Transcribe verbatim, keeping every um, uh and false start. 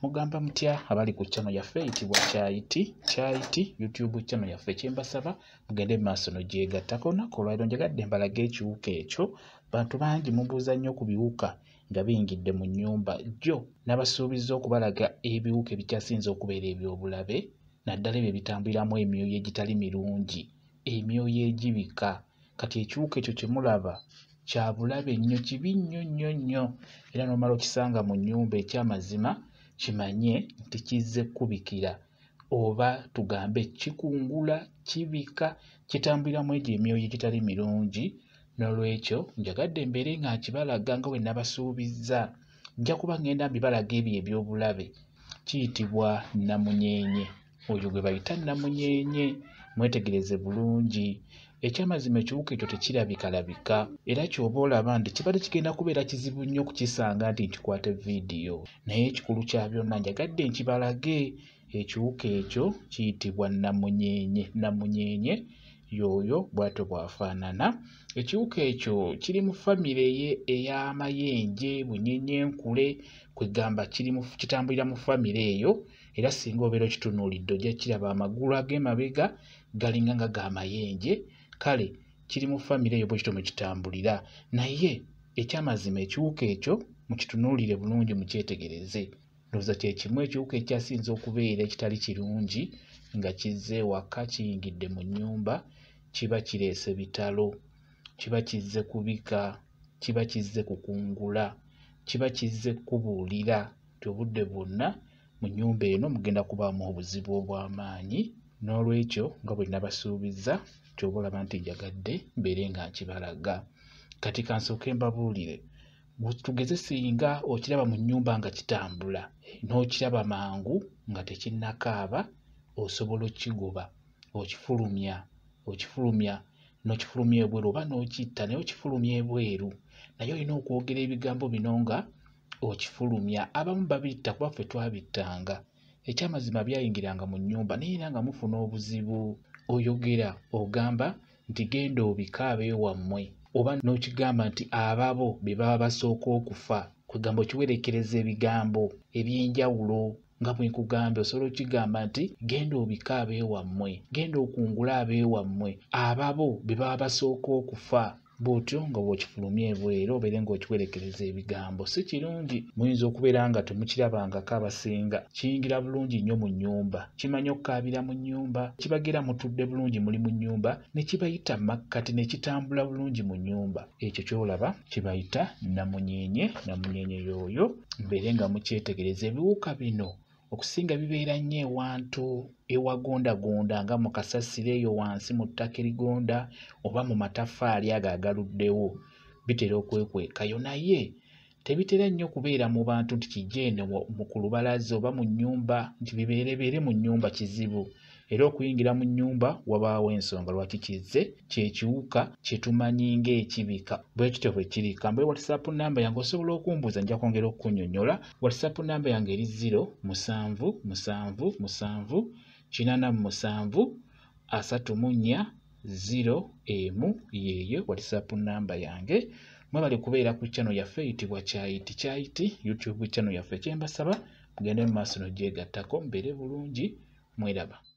Mugamba mutya abali ku channel yaffe eyitibwa Kyayiti Kyayiti YouTube channel yaffe kyembasaba mugende maaso no gyegattako nako olwaliro njagadde mbalaga ekiwuka ekyo. Bantu bangi mubuuza nnyo ku biwuka nga biyingidde mu nnyumba jjo n'abasuubiza okubalaga ebiwuka ebikyasinze okubeera ebyobulabe naddala ebyo bitambuliramu emyoyo egitali mirungi, emyoyo egibika. Kati ekiwuka ekyo kye mulaba kya bulabe nnyo, kibi nnyo nnyo nnyo, era n'omala okisanga mu nnyumba ekyamazima kimanye nti kizze kubikira oba tugambe kikungula, kibika, kitambuliramu egyo emyoyo egitali mirungi. N'olwekyo njagadde mbeere nga nkibalaga nga bwe nabasuubizza. Nja kuba ngenda mbibalaga ebyo ebyobulabe. Kiyitibwa namunyenye, oyo gwe bayita namunyenye, mwetegereze bulungi. Ekyamazima ekiwuka ekyo tekirabikalabika era ky'oba olaba nti kibadde kigenda kubeera kizibu nnyo okukisanga nti nkikwate vidiyo, naye ekikulu kya byonna njagadde nkibalage. Ekiwuka ekyo kiyitibwa namunyenye. Namunyenye yoyo bw'atyo bw'afaanana. Ekiwuka ekyo kiri mu famire ey'amayenje, bunyenyenkule, kwegamba kitambulira mu famire eyo, era singa obeera okitunuulidde ojja kiraba amagulu ag'emabega galinga nga g'amayenje. Kale kiri mu famire eyo bwe kityo mwe kitambulira, naye ekyamazima ekiwuka ekyo mukitunuulire bulungi, mukyetegereze. Ndowooza kye kimu ekiwuka ekyasinze okubeera ekitali kirungi nga kizze waka, kiyingidde mu nnyumba, kiba kireese bitalo, kiba kizze kubika, kiba kizze kukungula, kiba kizze kubuulira nti obudde bwonna mu nnyumba eno mugenda kubaamu obuzibu obw'amaanyi. N'olwekyo nga bwe nabasuubizza ky'oba olaba nti njagadde mbeere nga nkibalaga. Kati kansooke mbabuulire, tugeze singa okiraba mu nnyumba nga kitambula n'okiraba mangu nga tekinnakaaba, osobola okkigoba, okifulumya, okifulumya n'okifulumya ebweru oba n'okitta naye okifulumya ebweru. Naye olina okwogera ebigambo bino nga okifulumya. Abamu babitta kuba ffe twabittanga. Ekyamazima byayingiranga mu nnyumba naye era nga mufuna obuzibu. Oyogera ogamba nti genda obikaabe wammwe, oba n'okigamba nti ababo be baba basooka okufa, kwegamba okiwerekereza ebigambo eby'enjawulo. Nga bwe nkugambye osobola okigamba nti genda obikaabe wammwe, genda okungula abeewammwe, ababo be baba basooka okufa. Bw'otyo nga bw'okifulumya ebweru obeere ng'okiwerekereza ebigambo. Si kirungi. Muyinza okubeera nga temukirabangako abasinga. Kiyingira bulungi nnyo mu nnyumba, kimanyi okukaabira mu nnyumba, kibagera mutudde bulungi muli mu nnyumba, ne kibayita makkati ne kitambula bulungi mu nnyumba. Ekyo ky'olaba kibayita namunyenye. Namunyenye y'oyo mbeere nga mukyetegereza. Ebiwuka bino okusinga bibeera nnyo ewantu ewagondagonda nga mu kasasiro eyo wansi mu ttaka erigonda oba mu mataffaali ago agaluddewo, bitera okwekwekayo, naye tebitera nnyo kubeera mu bantu nti kijje eno ku lubalaza oba mu nnyumba, nti bibeerebeere mu nnyumba kizibu. Era okuyingira mu nnyumba wabaawo ensonga lwaki kizze. Kyekiwuka kye tumanyi ng'ekibika. Bwe kityo bwe kiri. Kambe WhatsApp namba yange osobola okumbuuza, nja kwongera okukunnyonnyola. WhatsApp namba yange eri zero musanvu musanvu musanvu kinaana mu musanvu asatu mu nnya zero emu yeeyo WhatsApp namba yange. Mwebale kubeera ku channel yaffe eyitibwa Kyayiti Kyayiti YouTube channel yaffe. Kyembasaba mugende mu maaso n'ogyegattako mbeere bulungi. Mweraba.